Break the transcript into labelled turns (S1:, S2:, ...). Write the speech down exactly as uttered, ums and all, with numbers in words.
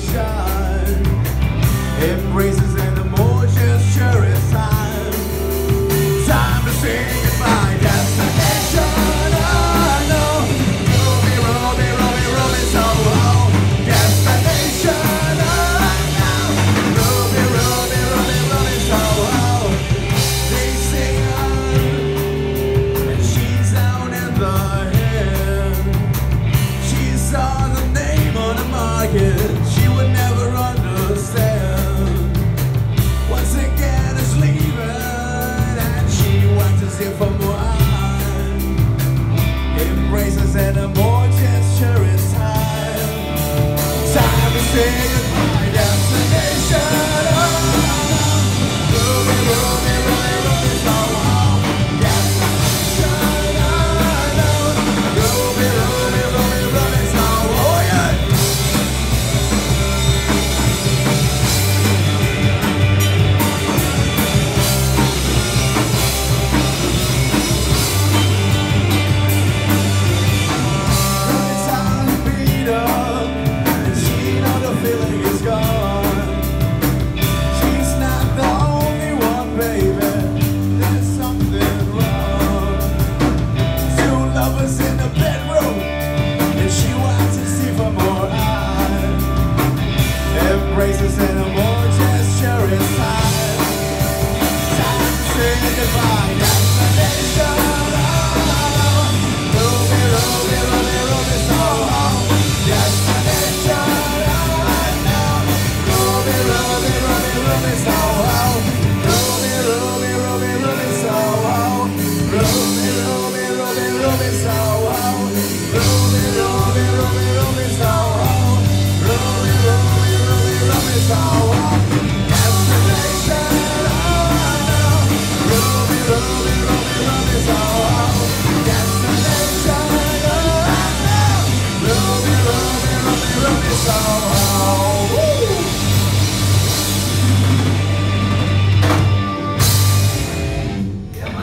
S1: Embraces and emotions, sure it's time. Time to say goodbye. Destination unknown. Ruby, Roby, Roby, Roby Soho. Destination unknown. Ruby, Roby, Roby, Roby Soho. They sing on, and she's down in the hill. She saw the name on the market. She would never understand. Once again is leaving, and she wants to see for wine. Embraces and emotions, sure it's time. Time to say goodbye. Destination unknown. Ruby, Ruby, Ruby, Ruby Soho. Destination unknown. Ruby, Ruby, Ruby, Ruby Soho. Oh yeah. Feeling